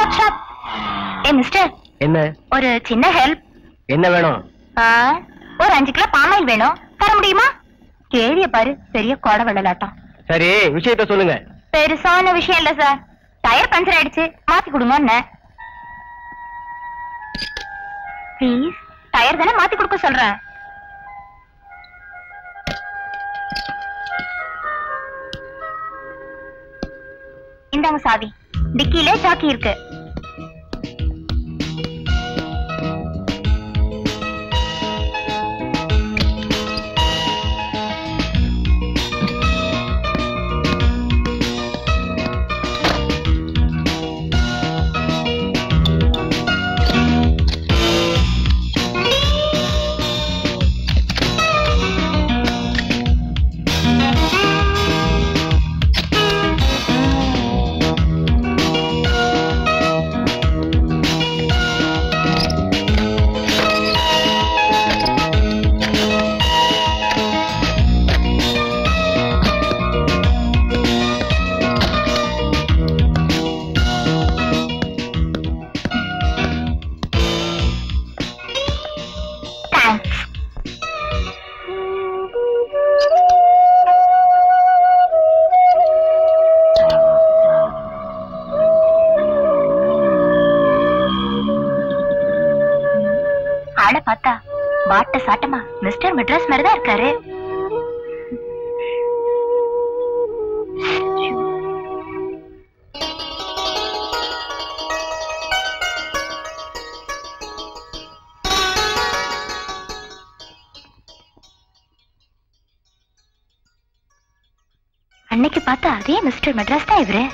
Mister, என்ன ஒரு சின்ன ஹெல்ப். என்ன வேணும்? ஒரு 5 கிலோ பாமாயில் வேணும். தர முடியுமா? கேள்விய பாரு, பெரிய கோட வெள்ளலாட்டம். சரி, விஷயத்த சொல்லுங்க. பெருசான விஷயம் இல்ல சார். டயர் பஞ்சர் ஆயிடுச்சு, மாத்தி கொடுங்க. ப்ளீஸ், டயர் தானே மாத்தி கொடுக்க சொல்றேன். இந்தாங்க சாவி. டிக்கிலே சாக்கி இருக்கு. ஆளை பார்த்தா வாட்ட சாட்டமா மிஸ்டர் மெட்ராஸ் மாதிரிதான் இருக்காரு. அன்னைக்கு பார்த்தா அதே மிஸ்டர் மெட்ராஸ் தான் இவரு.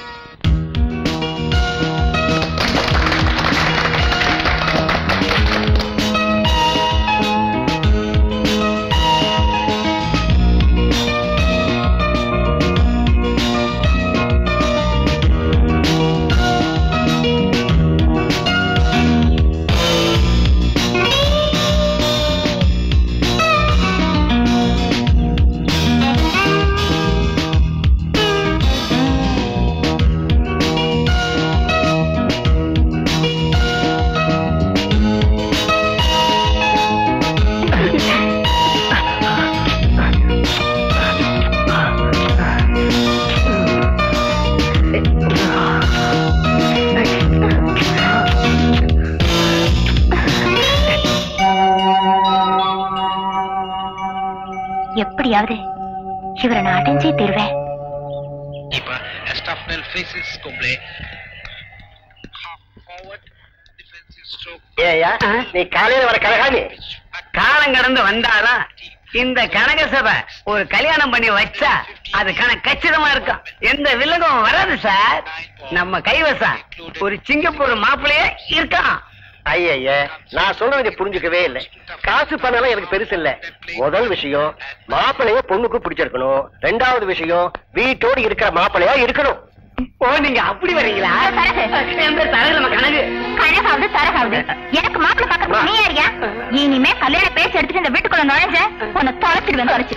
எப்படியாவது இவரை நான் அடைஞ்சே தருவேன். நீ காலையில வர கழகாணி காலம் கடந்து வந்தாலும் இந்த கனக சபை ஒரு கல்யாணம் பண்ணி வச்சா அது கச்சிதமா இருக்கும். எந்த வில்லகம் வராது சார். நம்ம கைவசம் ஒரு சிங்கப்பூர் மாப்பிள்ளையே இருக்கான். ஐய, நான் சொல்றதை புரிஞ்சுக்கவே இல்லை. காசு பணம் எனக்கு பெருசு இல்ல. முதல் விஷயம் மாப்பிள்ளைய பொண்ணுக்கு பிடிச்சிருக்கணும். 2வது விஷயம் வீட்டோடு இருக்கிற மாப்பிள்ளையா இருக்கணும். ஓ, நீங்க அப்படி வரீங்களா? கனகாவது தரகாவது எனக்கு மாப்பிள்ளை பக்கத்துல நீ யாரியா? இனிமே கல்யாண பேச்சு எடுத்துட்டு இந்த வீட்டுக்குள்ள நுழைஞ்ச உன்னை தொலைச்சிடுவேன். தொலைச்சு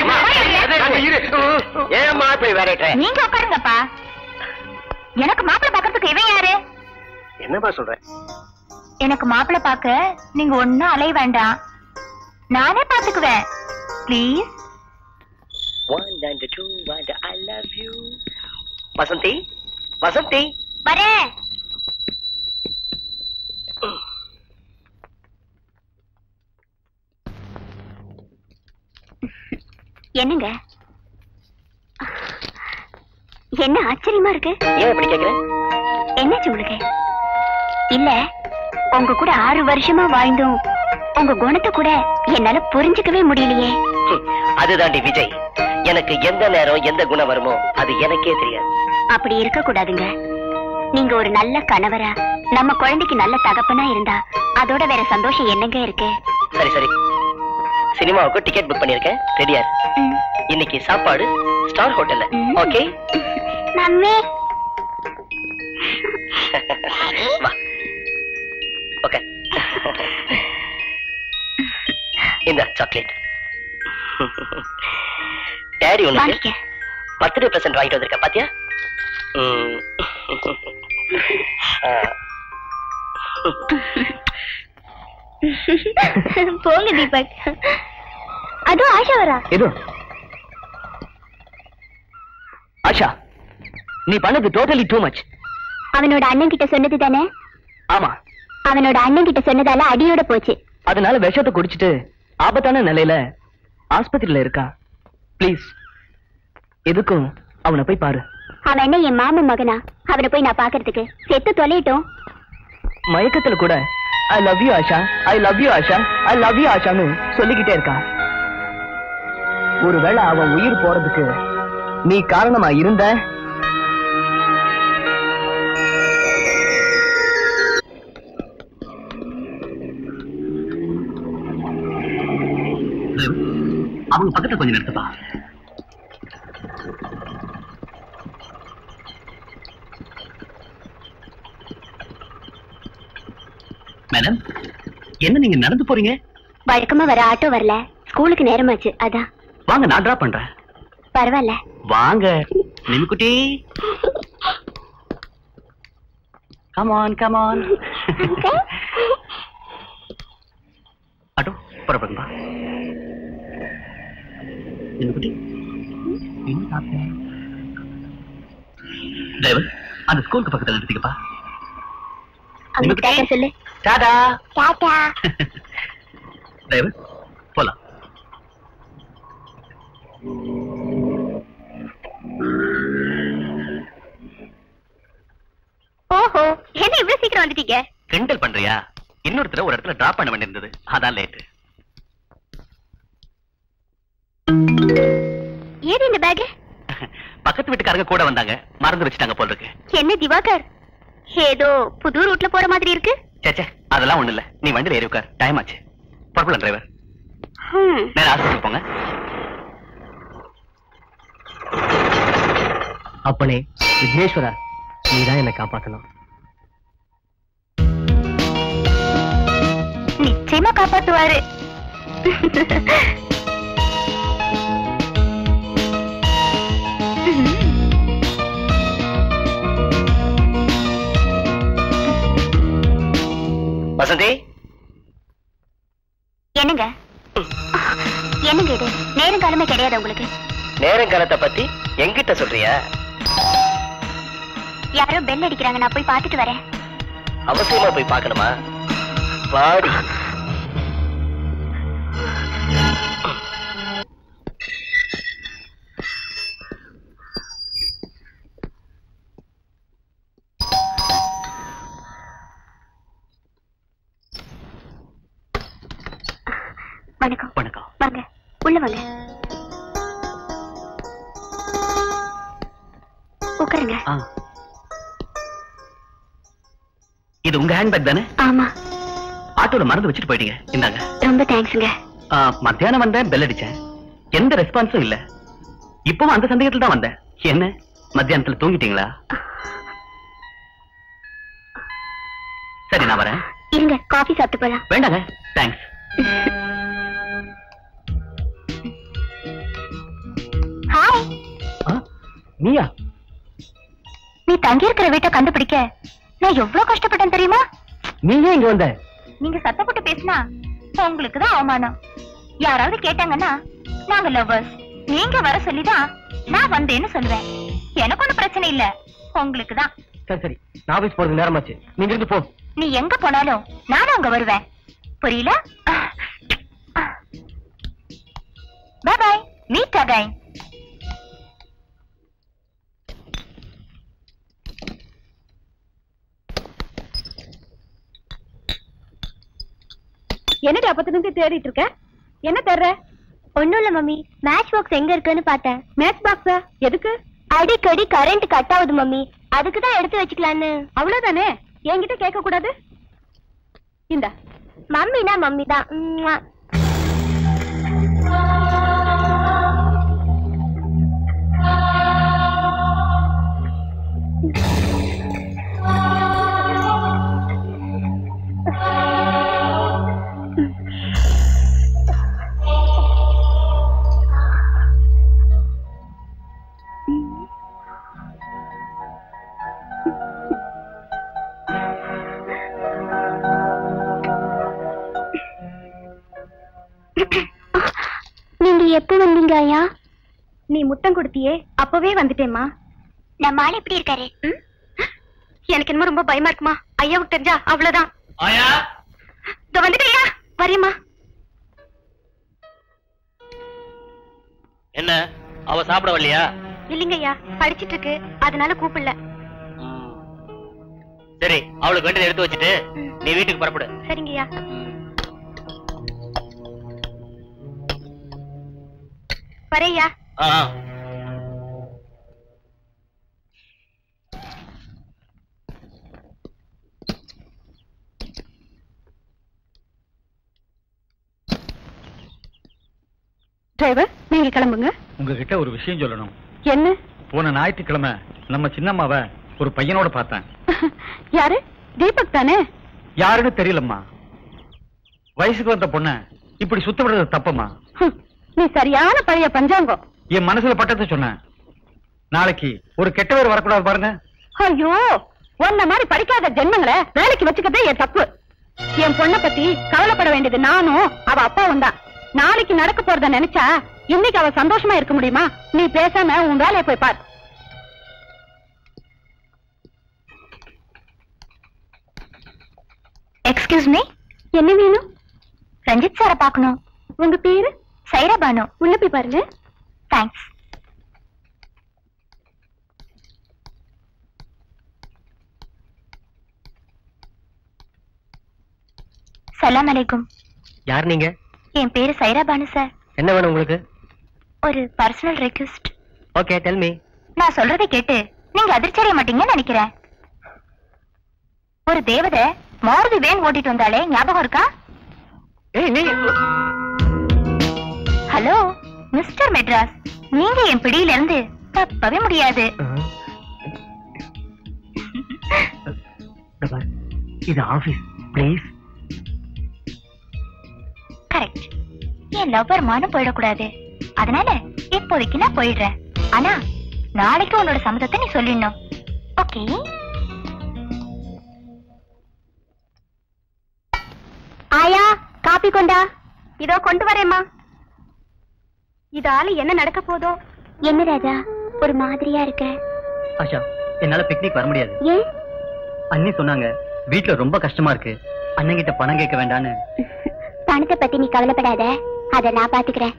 ஏன் மாப்பிள்ளை வேற? நீங்க உட்காருங்கப்பா. எனக்கு மாப்பிள்ளை பாக்கிறதுக்கு இவன் யாரு? என்னப்பா சொல்ற? எனக்கு மாப்பிள்ளை பாக்க நீங்க ஒன்னும் அலைய வேண்டாம், நானே பாத்துக்குவேன். Please. 1 and 2 and I love you. Vasanthi, Vasanthi வரேன். என்னங்க, என்ன ஆச்சரியமா இருக்கு? ஏன் இப்படி கேக்குற? என்னாச்சு உங்களுக்கு? இல்ல, உங்க கூட 6 வருஷமா வாழ்ந்தோம். உங்க குணத்தை கூட என்னால புரிஞ்சுக்கவே முடியலையே. அதுதாண்டி விஜய், எனக்கு எந்த நேரம் எந்த குணம் வருமோ அது எனக்கே தெரியாது. அப்படி இருக்க கூடாதுங்க. நீங்க ஒரு நல்ல கணவரா, நம்ம குழந்தைக்கு நல்ல தகப்பனா இருந்தா அதோட வேற சந்தோஷம் என்னங்க இருக்கு? சரி சரி, சினிமாவுக்கு டிக்கெட் புக் பண்ணிருக்கேன். ரெடியா? இன்னைக்கு சாப்பாடு ஸ்டார் ஹோட்டல்ல. Okay mummy. வா. ஓகே, இந்த சாக்லேட் டாடி உனக்கு பர்த்டே பிரசன்ட் வாங்கிட்டு வந்திருக்கேன். பாத்தியா? போங்க தீபக். அதோ ஆஷா வரா. எது ஆஷா, நீ பண்ணது டோட்டலி டூ மச். அவனோட அண்ணன் கிட்ட சொன்னது தானே? ஆமா, அவனோட அண்ணன் கிட்ட சொன்னதால அடியோட போச்சு. அதனால விஷத்தை குடிச்சிட்டு ஆபத்தான நிலையில ஆஸ்பத்திரியில இருக்கா. ப்ளீஸ் எதுக்கும் அவனை போய் பாரு. அவன் என்ன என் மாமன் மகனா? அவனை போய் நான் பாக்குறதுக்கு? செத்து தொலையிட்டோம். மயக்கத்துல கூட I love you Asha, I love you Asha, I love you ஆஷான்னு சொல்லிக்கிட்டே இருக்கான். ஒருவேளை அவன் உயிர் போறதுக்கு நீ காரணமா இருந்த, அவங்க பக்கத்துல கொஞ்சம் நிறுத்தப்பா. மேடம், என்ன நீங்க நடந்து போறீங்க? வழக்கமா வர ஆட்டோ வரல, ஸ்கூலுக்கு நேரமாச்சு அதான். வாங்க, நான் டிராப் பண்றேன். பரவாயில்ல வாங்க நிமிக்குட்டி. Come on come on. ஆட்டோ புறப்படுங்கப்பா. நிமிக்குட்டி என்ன சாப்பிட்டேன்? டிரைவர், அந்த ஸ்கூலுக்கு பக்கத்துல நிறுத்திக்கப்பா. அவனுக்கு டாடா சொல்லு. டாடா. டாடா. டிரைவர் போலாம். ஓஹோ, என்ன இவ்வளவு சீக்கிரம் வந்துட்டீங்க? கிண்டல் பண்றியா? இன்னொருத்தர ஒரு இடத்துல டிராப் பண்ண வேண்டியிருந்தது, அதான் லேட். ஏது இந்த பேக்? பக்கத்து வீட்டுக்காரங்க கூட வந்தாங்க, மறந்து வச்சுட்டாங்க போல இருக்கு. என்ன திவாகர், ஏதோ புது ரூட்ல போற மாதிரி இருக்கு. சேச்சே, அதெல்லாம் ஒண்ணு இல்ல. நீ வண்டியில ஏறி உட்கார், டைம் ஆச்சு. புறப்படலாம் டிரைவர். நேரா ஹாஸ்பிட்டல் போங்க. அப்பனே விக்னேஸ்வரா, நீதான் என்னை காப்பாத்தணும். நிச்சயமா காப்பாத்துவாரு. வசந்தி. என்னங்க என்னங்க இது? நேரங்காலமே கிடையாது உங்களுக்கு? நேரங்காலத்தை பத்தி எங்கிட்ட சொல்றியா? யாரோ பெல் அடிக்கிறாங்க, நான் போய் பார்த்துட்டு வரேன். அவசியமா போய் பார்க்கணுமா? வாடி. வணக்கம். வணக்கம். வாங்க உள்ள வாங்க, உட்காருங்க. இது உங்க ஹேண்ட்பேக் தானே? ஆமா. ஆட்டோல மறந்து வச்சுட்டு போயிட்டீங்க, இந்தாங்க. ரொம்ப தேங்க்ஸ்ங்க. மத்தியானம் வந்தேன், பெல் அடிச்சேன், எந்த ரெஸ்பான்ஸும் இல்ல. இப்பவும் அந்த சந்தேகத்துல தான் வந்தேன். என்ன மத்தியானத்துல தூங்கிட்டீங்களா? சரி, நான் வரேன். இருங்க, காஃபி சாப்பிட்டு போலாம். வேண்டாங்க, தேங்க்ஸ். ஹாய். நீயா? நீ தங்கி இருக்கிற வீட்டை கண்டுபிடிக்க நான் எவ்வளவு கஷ்டப்பட்டேன் தெரியுமா? நீங்க இங்க வந்த? நீங்க சத்தப்பட்டு பேசினா உங்களுக்கு தான் அவமானம். யாராவது கேட்டாங்கன்னா நாங்க லவ்வர்ஸ், நீங்க வர சொல்லிதான் நான் வந்தேன்னு சொல்லுவேன். எனக்கு ஒண்ணும் பிரச்சனை இல்ல, உங்களுக்கு தான். சரி சரி, நான் ஆபீஸ் போறது நேரமாச்சு, நீங்க இருந்து போ. நீ எங்க போனாலும் நானும் அங்க வருவேன், புரியல? Bye bye, meet again. என்னடி அப்பத்துல இருந்து தேடிட்டு இருக்க? என்ன தேடுற? ஒண்ணும் இல்ல மம்மி, மேட்ச் பாக்ஸ் எங்க இருக்குன்னு பார்த்தேன். மேட்ச் பாக்ஸா? எதுக்கு? அடிக்கடி கரண்ட் கட் ஆகுது மம்மி, அதுக்கு தான் எடுத்து வச்சுக்கலான்னு. அவ்வளவுதானே, என்கிட்ட கேட்க கூடாது. இந்த மம்மினா மம்மி தான். எப்ப வந்தீங்க ஐயா? நீ முத்தம் கொடுத்தியே அப்பவே வந்துட்டேம்மா. நம்ம ஆள் எப்படி இருக்காரு? எனக்கு என்னமோ ரொம்ப பயமா இருக்குமா. ஐயாவுக்கு தெரிஞ்சா அவ்வளவுதான். ஆயா இதோ வந்துட்டேயா. வரேம்மா. என்ன அவ சாப்பிட வரலையா? இல்லைங்க ஐயா, படிச்சிட்டு இருக்கு, அதனால கூப்பிடல. சரி, அவளுக்கு வேண்டியதை எடுத்து வச்சுட்டு நீ வீட்டுக்கு புறப்படு. சரிங்கய்யா. வரையா. டிரைவர், நீங்க கிளம்புங்க. உங்ககிட்ட ஒரு விஷயம் சொல்லணும். என்ன? போன ஞாயிற்றுக்கிழமை நம்ம சின்னம்மாவை ஒரு பையனோட பார்த்தேன். யாரு? தீபக் தானே? யாருன்னு தெரியலம்மா. வயசுக்கு வந்த பொண்ண இப்படி சுத்த விடுறது தப்பம்மா. நீ சரியான பழைய பஞ்சாங்கம். என் மனசுல பட்டத்தை சொன்னேன். நாளைக்கு ஒரு கெட்டவர் வரக்கூடாது பாருங்க. ஐயோ, உன்ன மாதிரி படிக்காத ஜென்மங்களை வேலைக்கு வச்சுக்கிறதே என் தப்பு. என் பொண்ணை பத்தி கவலைப்பட வேண்டியது நானும் அவ அப்பாவும் தான். நாளைக்கு நடக்க போறத நினைச்சா இன்னைக்கு அவ சந்தோஷமா இருக்க முடியுமா? நீ பேசாம உன் வேலையை போய் பார். எக்ஸ்கியூஸ் மீ, என்ன வேணும்? ரஞ்சித் சாரை பார்க்கணும். உங்க பேரு? சைரா பானு. உள்ள போய் பாருங்க. தேங்க்ஸ். சலாம் அலைக்கும். யார் நீங்க? என் பேரு சைரா பானு சார். என்ன வேணும் உங்களுக்கு? ஒரு personal request. Okay, tell me. நான் சொல்றதை கேட்டு நீங்க அதிர்ச்சி அடைய மாட்டீங்கன்னு நினைக்கிறேன். ஒரு தேவதை மாருதி வேன் ஓட்டிட்டு வந்தாலே ஞாபகம் இருக்கா? ஹலோ மிஸ்டர் மெட்ராஸ், நீங்க என் பிடியில இருந்து தப்பவே முடியாது. இது ஆபீஸ், ப்ளீஸ். கரெக்ட். என் லவ்வர் மானம் போயிடக்கூடாது. அதனால இப்போதைக்கு நான் போயிடுறேன். ஆனா நாளைக்கு உன்னோட சம்மதத்தை நீ சொல்லிடணும். ஓகே? ஆயா, காப்பி கொண்டா. இதோ கொண்டு வரேம்மா. இதால என்ன நடக்க போதோ? என்ன ராஜா, ஒரு மாதிரியா இருக்க? ஆஷா, என்னால பிக்னிக் வர முடியாது. ஏன்? அண்ணி சொன்னாங்க வீட்டுல ரொம்ப கஷ்டமா இருக்கு, அண்ணங்கிட்ட பணம் கேட்க வேண்டான்னு. பணத்தை பத்தி நீ கவலைப்படாத, அத நான் பாத்துக்கிறேன்.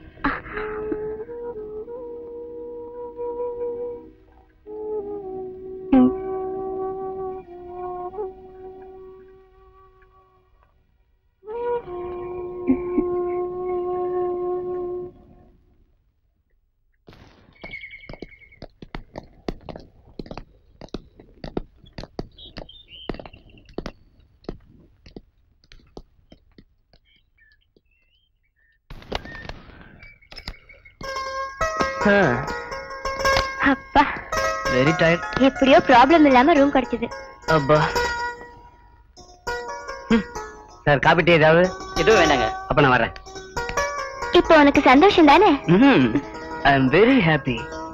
அப்பா, வெரி டயர்ட். எப்படியோ ப்ராப்ளம் இல்லாம ரூம் கிடைச்சது. அப்பா. சார், காபி டீ ஏதாவது? எதுவும் வேண்டாங்க. அப்ப நான் வரேன். இப்போ உனக்கு சந்தோஷம் தானே? I am very happy.